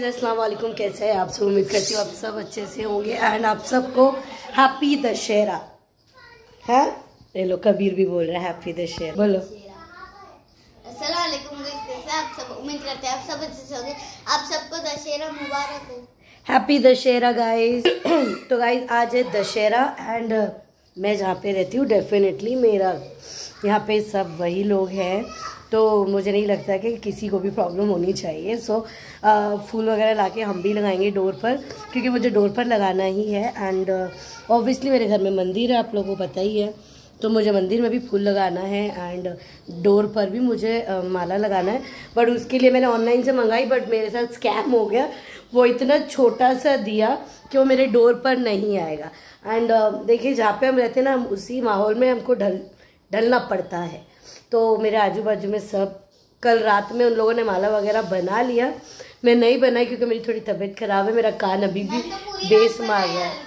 Guys अस्सलाम वालेकुम, कैसे हैं आप सब। उम्मीद करती हूँ आप सब अच्छे से होंगे एंड आप सबको हैप्पी दशहरा है। ये लो कबीर भी बोल रहा है हैप्पी दशहरा, बोलो। अस्सलाम वालेकुम, कैसे आप सब। उम्मीद करते हैं आप सब अच्छे से होंगे। आप सबको दशहरा मुबारक हो। Happy Dussehra guys. तो गाइस आज है दशहरा एंड मैं जहाँ पे रहती हूँ डेफिनेटली मेरा यहाँ पे सब वही लोग हैं, तो मुझे नहीं लगता कि किसी को भी प्रॉब्लम होनी चाहिए। सो फूल वगैरह लाके हम भी लगाएंगे डोर पर, क्योंकि मुझे डोर पर लगाना ही है। एंड ऑब्वियसली मेरे घर में मंदिर है, आप लोगों को पता ही है, तो मुझे मंदिर में भी फूल लगाना है एंड डोर पर भी मुझे माला लगाना है। बट उसके लिए मैंने ऑनलाइन से मंगाई, बट मेरे साथ स्कैम हो गया। वो इतना छोटा सा दिया कि वो मेरे डोर पर नहीं आएगा। एंड देखिए जहाँ पे हम रहते हैं ना, हम उसी माहौल में हमको ढलना पड़ता है। तो मेरे आजू बाजू में सब कल रात में उन लोगों ने माला वगैरह बना लिया, मैं नहीं बनाई क्योंकि मेरी थोड़ी तबीयत खराब है, मेरा कान अभी भी बेस मार रहा है।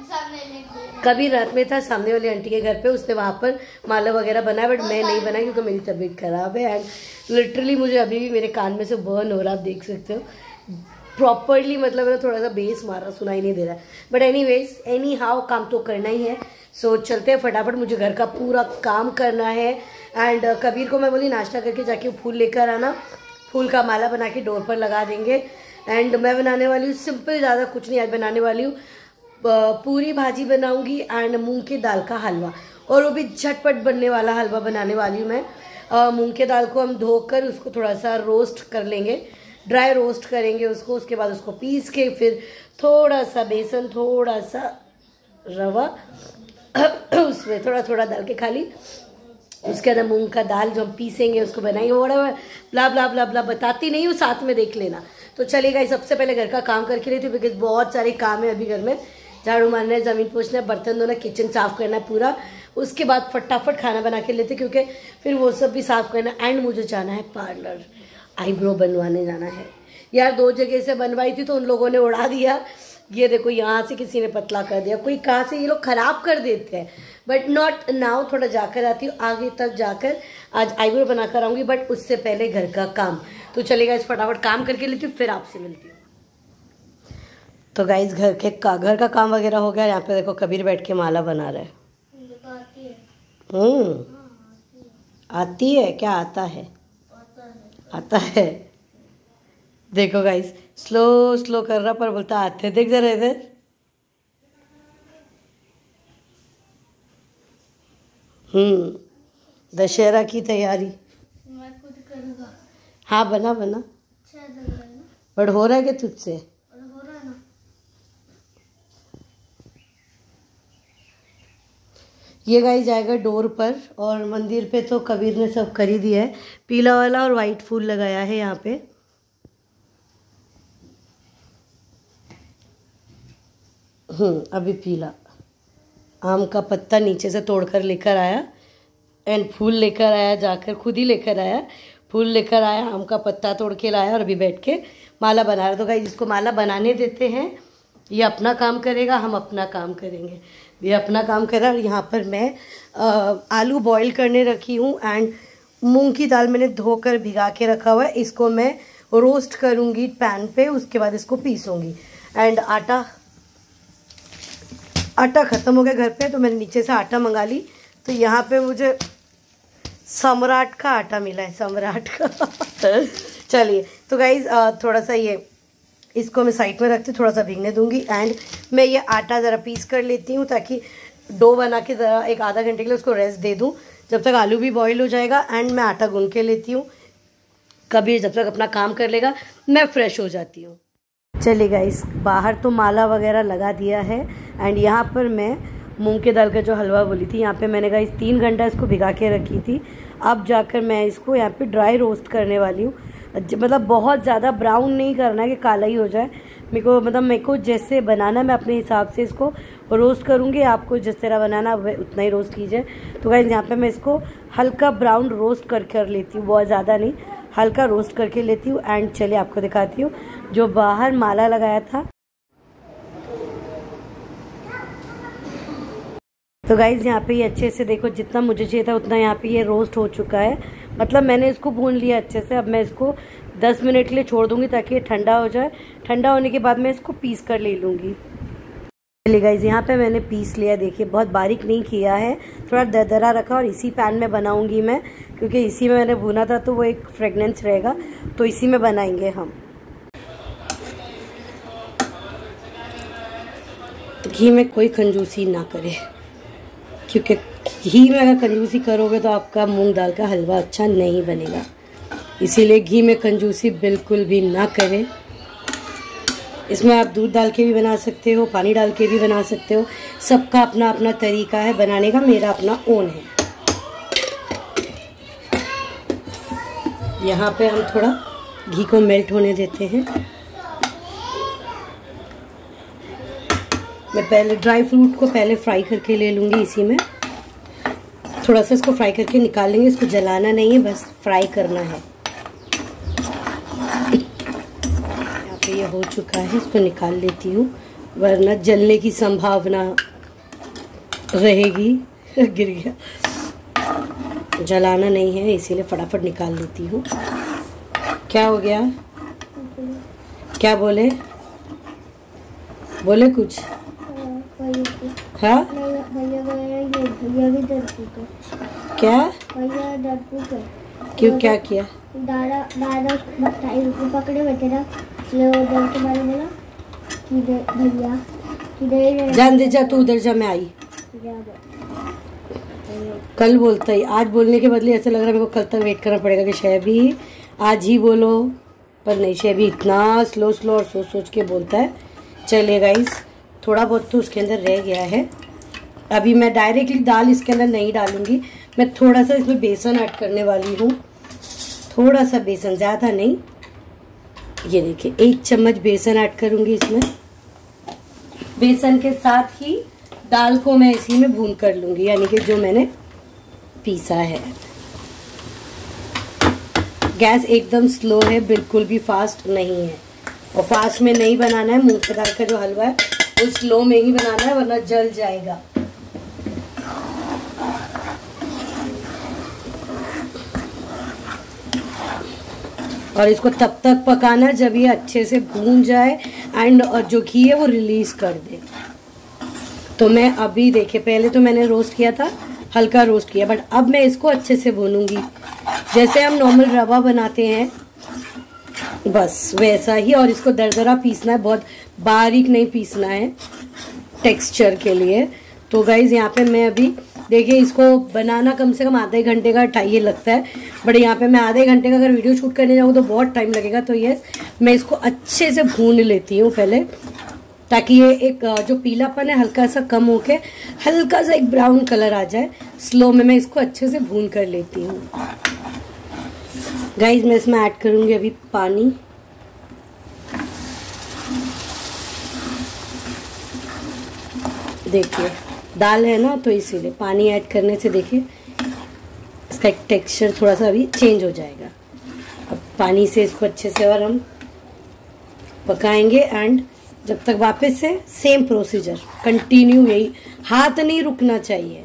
कभी रात में था सामने वाली आंटी के घर पे, उसने वहाँ पर माला वगैरह बनाया, बट मैं नहीं बनाई क्योंकि मेरी तबीयत खराब है। एंड लिटरली मुझे अभी भी मेरे कान में से बर्न हो रहा, आप देख सकते हो प्रॉपरली, मतलब मेरा थोड़ा सा बेस मारा, सुनाई नहीं दे रहा है। बट एनी हाउ काम तो करना ही है। सो चलते हैं फटाफट, मुझे घर का पूरा काम करना है। एंड कबीर को मैं बोली नाश्ता करके जाके फूल लेकर आना, फूल का माला बना के डोर पर लगा देंगे। एंड मैं बनाने वाली हूँ सिंपल, ज़्यादा कुछ नहीं आज बनाने वाली हूँ। पूरी भाजी बनाऊँगी एंड मूंग की दाल का हलवा, और वो भी झटपट बनने वाला हलवा बनाने वाली हूँ मैं। मूंग के दाल को हम धोकर उसको थोड़ा सा रोस्ट कर लेंगे, ड्राई रोस्ट करेंगे उसको। उसके बाद उसको पीस के फिर थोड़ा सा बेसन, थोड़ा सा रवा उसमें थोड़ा थोड़ा डाल के खाली उसके अंदर मूंग का दाल जो हम पीसेंगे उसको बनाएंगे। बड़ा ब्ला ब्ला ब्ला ब्ला बताती नहीं हूँ, साथ में देख लेना। तो चलेगा, सबसे पहले घर का काम करके लेती हूँ बिकॉज बहुत सारे काम है अभी घर में। झाड़ू मारना है, ज़मीन पोछना है, बर्तन धोना, किचन साफ़ करना है पूरा। उसके बाद फटाफट खाना बना के लेते क्योंकि फिर वो सब भी साफ़ करना है। एंड मुझे जाना है पार्लर, आईब्रो बनवाने जाना है यार। 2 जगह से बनवाई थी तो उन लोगों ने उड़ा दिया। ये देखो यहाँ से किसी ने पतला कर दिया, कोई कहाँ से, ये लोग ख़राब कर देते हैं। बट नॉट नाउ, थोड़ा जाकर आती हूँ आगे तक जाकर, आज आईब्रो बनाकर आऊँगी। बट उससे पहले घर का काम तो चलेगा, इस फटाफट काम करके लेती हूँ फिर आपसे मिलती हूँ। तो गाइस घर का काम वगैरह हो गया। यहाँ पे देखो कबीर बैठ के माला बना रहा है। आती है क्या? आता है, आता है। देखो गाइस स्लो स्लो कर रहा पर बोलता आते हैं। देख जरा इधर, दशहरा की तैयारी मैं खुद करूँगा। हाँ बना बना, अच्छा लग रहा है ना? बट हो रहा है कि तुझसे? हो रहा है ना? ये गाइस जाएगा डोर पर, और मंदिर पे तो कबीर ने सब कर ही दिया है। पीला वाला और वाइट फूल लगाया है यहाँ पे। अभी पीला आम का पत्ता नीचे से तोड़कर लेकर आया एंड फूल लेकर आया, जाकर खुद ही लेकर आया, फूल लेकर आया, आम का पत्ता तोड़ के लाया और अभी बैठ के माला बना रहा। तो गाइस जिसको माला बनाने देते हैं ये अपना काम करेगा, हम अपना काम करेंगे। ये अपना काम कर रहा है। और यहाँ पर मैं आलू बॉईल करने रखी हूँ एंड मूंग की दाल मैंने धोकर भिगा के रखा हुआ है। इसको मैं रोस्ट करूँगी पैन पे, उसके बाद इसको पीसूँगी। एंड आटा ख़त्म हो गया घर पे, तो मैंने नीचे से आटा मंगा ली। तो यहाँ पे मुझे सम्राट का आटा मिला है, सम्राट का चलिए तो गाइज़ थोड़ा सा ये इसको मैं साइड में रखती हूँ, थोड़ा सा भीगने दूंगी। एंड मैं ये आटा ज़रा पीस कर लेती हूँ ताकि डो बना के ज़रा एक आधा घंटे के लिए उसको रेस्ट दे दूँ, जब तक आलू भी बॉईल हो जाएगा। एंड मैं आटा गूंद के लेती हूँ, कबीर जब तक अपना काम कर लेगा मैं फ्रेश हो जाती हूँ। चलिए गाइस बाहर तो माला वगैरह लगा दिया है। एंड यहाँ पर मैं मूंग के दाल का जो हलवा बोली थी, यहाँ पे मैंने गाइस 3 घंटा इसको भिगा के रखी थी। अब जाकर मैं इसको यहाँ पे ड्राई रोस्ट करने वाली हूँ। मतलब बहुत ज़्यादा ब्राउन नहीं करना है कि काला ही हो जाए। मेरे को जैसे बनाना मैं अपने हिसाब से इसको रोस्ट करूँगी, आपको जिस तरह बनाना उतना ही रोस्ट कीजिए। तो गाइस यहाँ पे मैं इसको हल्का ब्राउन रोस्ट कर लेती हूँ, बहुत ज़्यादा नहीं, हल्का रोस्ट करके लेती हूँ। एंड चलिए आपको दिखाती हूँ जो बाहर माला लगाया था। तो गाइज़ यहाँ पे ये अच्छे से देखो, जितना मुझे चाहिए था उतना यहाँ पे ये रोस्ट हो चुका है। मतलब मैंने इसको भून लिया अच्छे से। अब मैं इसको 10 मिनट के लिए छोड़ दूँगी ताकि ये ठंडा हो जाए। ठंडा होने के बाद मैं इसको पीस कर ले लूँगी। चलिए गाइज़, यहाँ पे मैंने पीस लिया। देखिए बहुत बारीक नहीं किया है, थोड़ा दरदरा रखा। और इसी पैन में बनाऊँगी मैं, क्योंकि इसी में मैंने भुना था तो वो एक फ्रेगनेंस रहेगा, तो इसी में बनाएंगे हम। घी में कोई कंजूसी ना करे, क्योंकि घी में अगर कंजूसी करोगे तो आपका मूंग दाल का हलवा अच्छा नहीं बनेगा। इसीलिए घी में कंजूसी बिल्कुल भी ना करें। इसमें आप दूध डाल के भी बना सकते हो, पानी डाल के भी बना सकते हो। सबका अपना अपना तरीका है बनाने का, मेरा अपना ओन है। यहाँ पे हम थोड़ा घी को मेल्ट होने देते हैं। मैं पहले ड्राई फ्रूट को पहले फ्राई करके ले लूँगी। इसी में थोड़ा सा इसको फ्राई करके निकाल लेंगे। इसको जलाना नहीं है, बस फ्राई करना है। यहाँ पे ये हो चुका है, इसको निकाल लेती हूँ, वरना जलने की संभावना रहेगी। गिर गया। जलाना नहीं है, इसीलिए फटाफट निकाल लेती हूँ। क्या हो गया? क्या बोले? बोले कुछ? हाँ, भैया भी डरपोक है। क्या? भैया डरपोक है। क्यों, क्या किया? दादा 2.5 रुपये पकड़े बैठे ना, इसलिए वो डर के बारे में बोला कि भैया किधर जान दे, जा तू उधर जा, मैं आई। कल बोलता ही, आज बोलने के बदले ऐसा लग रहा है मेरे को कल तक वेट करना पड़ेगा कि शैबी आज ही बोलो, पर नहीं, शैबी इतना स्लो और सोच सोच के बोलता है। चलिए गाइस, थोड़ा बहुत तो उसके अंदर रह गया है। अभी मैं डायरेक्टली दाल इसके अंदर नहीं डालूंगी, मैं थोड़ा सा इसमें बेसन ऐड करने वाली हूँ। थोड़ा सा बेसन, ज़्यादा नहीं। ये देखिए 1 चम्मच बेसन ऐड करूँगी इसमें। बेसन के साथ ही दाल को मैं इसी में भून कर लूँगी, यानी कि जो मैंने पीसा है। गैस एकदम स्लो है, बिल्कुल भी फास्ट नहीं है। और फास्ट में नहीं बनाना है, मूंग दाल का जो हलवा है वो स्लो में ही बनाना है, वरना जल जाएगा। और इसको तब तक पकाना जब ये अच्छे से भून जाए एंड जो घी है वो रिलीज कर दे। तो मैं अभी देखिए, पहले तो मैंने रोस्ट किया था, हल्का रोस्ट किया, बट अब मैं इसको अच्छे से भूनूंगी। जैसे हम नॉर्मल रवा बनाते हैं बस वैसा ही। और इसको दरदरा पीसना है, बहुत बारीक नहीं पीसना है टेक्सचर के लिए। तो गाइज यहाँ पे मैं अभी देखिए, इसको बनाना कम से कम आधे घंटे का टाइम लगता है, बट यहाँ पे मैं आधे घंटे का अगर वीडियो शूट करने जाऊँ तो बहुत टाइम लगेगा। तो यस, मैं इसको अच्छे से भून लेती हूँ पहले, ताकि ये एक जो पीलापन है हल्का सा कम होके हल्का सा एक ब्राउन कलर आ जाए। स्लो में मैं इसको अच्छे से भून कर लेती हूँ। गाइज मैं इसमें ऐड करूँगी अभी पानी। देखिए दाल है ना, तो इसीलिए पानी ऐड करने से देखिए इसका एक टेक्सचर थोड़ा सा अभी चेंज हो जाएगा। अब पानी से इसको अच्छे से और हम पकाएंगे एंड जब तक वापस से सेम प्रोसीजर कंटिन्यू, यही हाथ नहीं रुकना चाहिए।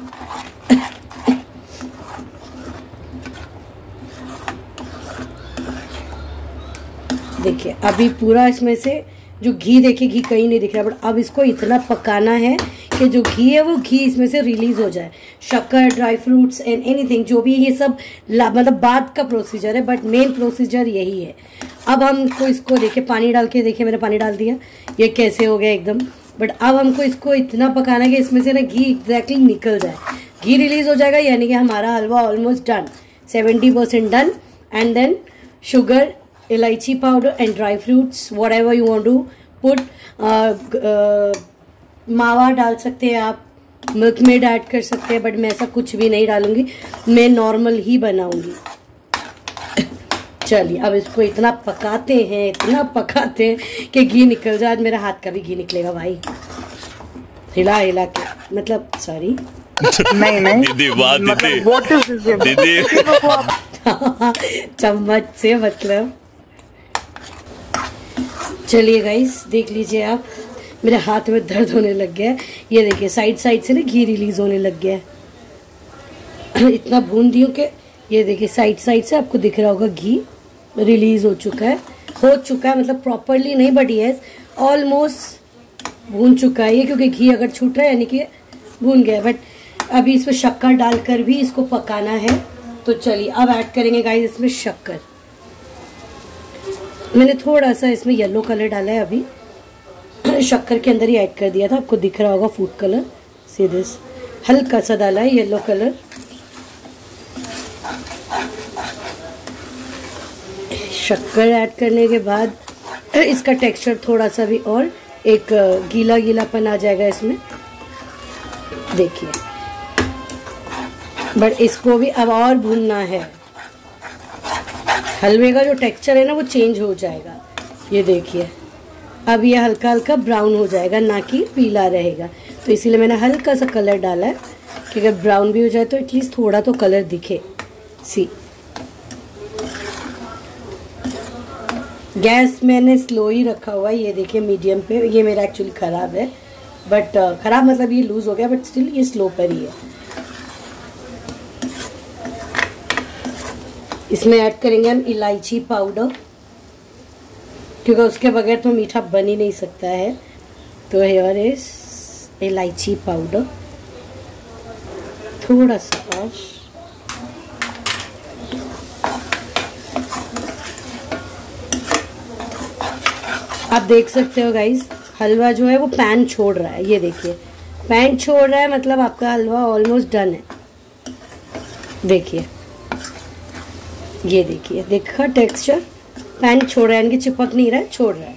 देखिए अभी पूरा इसमें से जो घी, देखिए घी कहीं नहीं दिख रहा, बट अब इसको इतना पकाना है कि जो घी है वो घी इसमें से रिलीज हो जाए। शक्कर, ड्राई फ्रूट्स एंड एनीथिंग जो भी, ये सब मतलब बाद का प्रोसीजर है, बट मेन प्रोसीजर यही है। अब हमको इसको देखिए पानी डाल के, देखिए मैंने पानी डाल दिया, ये कैसे हो गया एकदम। बट अब हमको इसको इतना पकाना है कि इसमें से ना घी एग्जैक्टली निकल जाए। घी रिलीज हो जाएगा यानी कि हमारा halwa almost done, 70% done. And then sugar, इलायची powder and dry fruits, whatever you want to put. मावा डाल सकते हैं आप, मिल्क मेड ऐड कर सकते हैं, बट मैं ऐसा कुछ भी नहीं डालूंगी, मैं नॉर्मल ही बनाऊंगी। चलिए अब इसको इतना पकाते हैं, इतना पकाते हैं कि घी निकल जाए। मेरा हाथ का भी घी निकलेगा भाई, हिला हिला के, मतलब सॉरी नहीं दीदी, वाह दीदी, व्हाट इज दिस दीदी चम्मच से मतलब। चलिए गाइस देख लीजिए आप, मेरे हाथ में दर्द होने लग गया है। ये देखिए साइड साइड से ना घी रिलीज होने लग गया है। इतना भून दी हूँ कि ये देखिए साइड साइड से आपको दिख रहा होगा घी रिलीज हो चुका है मतलब प्रॉपरली नहीं, बट यस ऑलमोस्ट भून चुका है ये, क्योंकि घी अगर छूट रहा है यानी कि भून गया। बट अभी इसमें शक्कर डालकर भी इसको पकाना है। तो चलिए अब ऐड करेंगे गाइस इसमें शक्कर। मैंने थोड़ा सा इसमें येलो कलर डाला है, अभी शक्कर के अंदर ही ऐड कर दिया था, आपको दिख रहा होगा फूड कलर। सी दिस, हल्का सा डाला है येलो कलर। शक्कर ऐड करने के बाद इसका टेक्सचर थोड़ा सा भी और एक गीला गीलापन आ जाएगा इसमें, देखिए। बट इसको भी अब और भूनना है, हलवे का जो टेक्सचर है ना वो चेंज हो जाएगा। ये देखिए अब ये हल्का हल्का ब्राउन हो जाएगा, ना कि पीला रहेगा। तो इसीलिए मैंने हल्का सा कलर डाला है कि अगर ब्राउन भी हो जाए तो एटलीस्ट थोड़ा तो कलर दिखे। सी, गैस मैंने स्लो ही रखा हुआ है, ये देखिए मीडियम पे। ये मेरा एक्चुअली ख़राब है, बट ख़राब मतलब ये लूज़ हो गया, बट स्टिल ये स्लो पर ही है। इसमें ऐड करेंगे हम इलायची पाउडर, क्योंकि उसके बगैर तो मीठा बन ही नहीं सकता है। तो हियर इज इलायची पाउडर, थोड़ा सा और। आप देख सकते हो गाइस हलवा जो है वो पैन छोड़ रहा है। ये देखिए पैन छोड़ रहा है, मतलब आपका हलवा ऑलमोस्ट डन है। देखिए, ये देखिए, देखा टेक्सचर, पैन छोड़ रहा है, इनकी चिपक नहीं रहा है, छोड़ रहा है।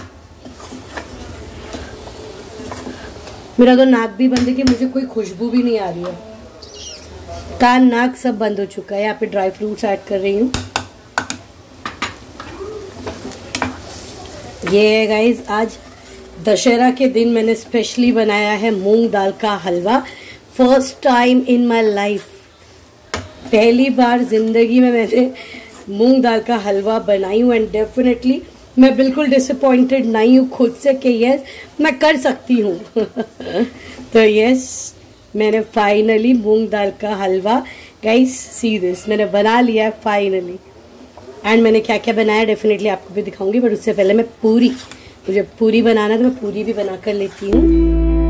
मेरा तो नाक भी बंद है कि मुझे कोई खुशबू भी नहीं आ रही है, कान नाक सब बंद हो चुका है। यहाँ पे ड्राई फ्रूट्स ऐड कर रही हूँ। ये है गाइज आज दशहरा के दिन मैंने स्पेशली बनाया है मूंग दाल का halwa, first time in my life. पहली बार जिंदगी में मैंने मूंग दाल का हलवा बनाई हूँ, एंड डेफिनेटली मैं बिल्कुल डिसअपॉइंटेड नहीं हूँ खुद से कि यस मैं कर सकती हूँ। तो यस मैंने फाइनली मूंग दाल का हलवा, गाइस सी दिस, मैंने बना लिया है फाइनली। एंड मैंने क्या क्या बनाया डेफिनेटली आपको भी दिखाऊंगी, बट उससे पहले मैं मुझे पूरी बनाना है तो मैं पूरी भी बना कर लेती हूँ।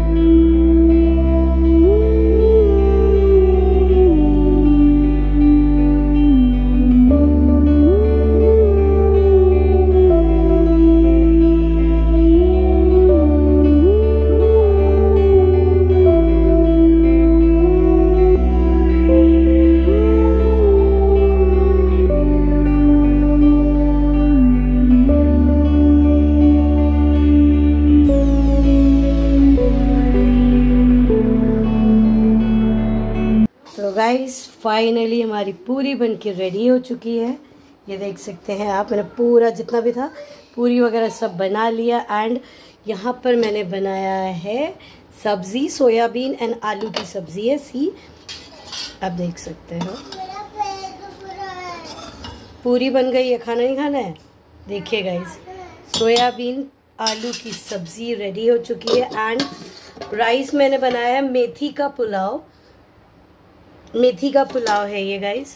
गाइस फाइनली हमारी पूरी बनके रेडी हो चुकी है। ये देख सकते हैं आप, मैंने पूरा जितना भी था पूरी वगैरह सब बना लिया। एंड यहाँ पर मैंने बनाया है सब्ज़ी, सोयाबीन एंड आलू की सब्ज़ी है। सी, आप देख सकते हो पूरी बन गई है। खाना नहीं खाना है? देखिए गाइस, सोयाबीन आलू की सब्ज़ी रेडी हो चुकी है। एंड राइस मैंने बनाया है मेथी का पुलाव, मेथी का पुलाव है ये guys.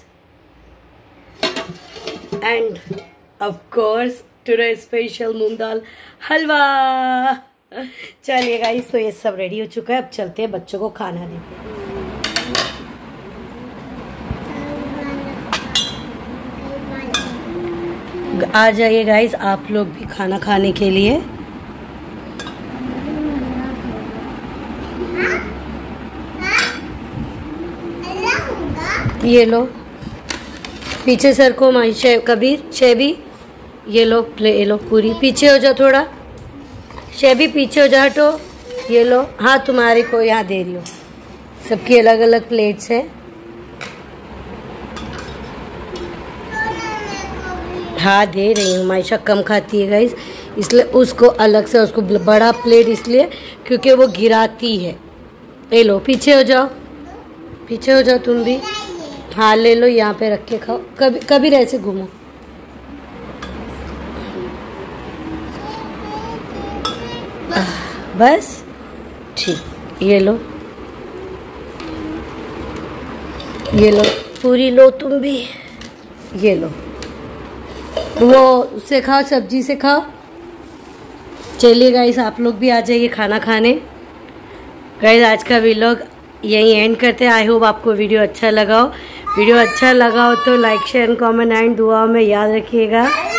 And of course today special मूंग दाल हलवा। चलिए गाइस, तो ये सब रेडी हो चुका है, अब चलते हैं बच्चों को खाना देते हैं। आ जाइए गाइस आप लोग भी खाना खाने के लिए। ये लो पीछे सर को माई कबीर शेबी, ये लो ये लो पूरी, पीछे हो जाओ थोड़ा, शेबी पीछे हो जाओ, हटो। ये लो, हाँ तुम्हारे को यहाँ दे रही हूँ, सबकी अलग अलग प्लेट्स हैं। हाँ दे रही हूँ, मायशा कम खाती है गाइस, इसलिए उसको अलग से, उसको बड़ा प्लेट इसलिए क्योंकि वो गिराती है। ये लो पीछे हो जाओ, पीछे हो जाओ तुम भी। हाँ ले लो, यहाँ पे रख के खाओ, कभी ऐसे घूमो। बस ठीक, ये लो पूरी लो तुम भी, ये लो। वो उससे खाओ, सब्जी से खाओ। चलिए गाइस आप लोग भी आ जाइए खाना खाने। गाइस आज का व्लॉग यहीं एंड करते हैं। आई होप आपको वीडियो अच्छा लगा हो। वीडियो अच्छा लगा हो तो लाइक शेयर कमेंट एंड दुआ में याद रखिएगा।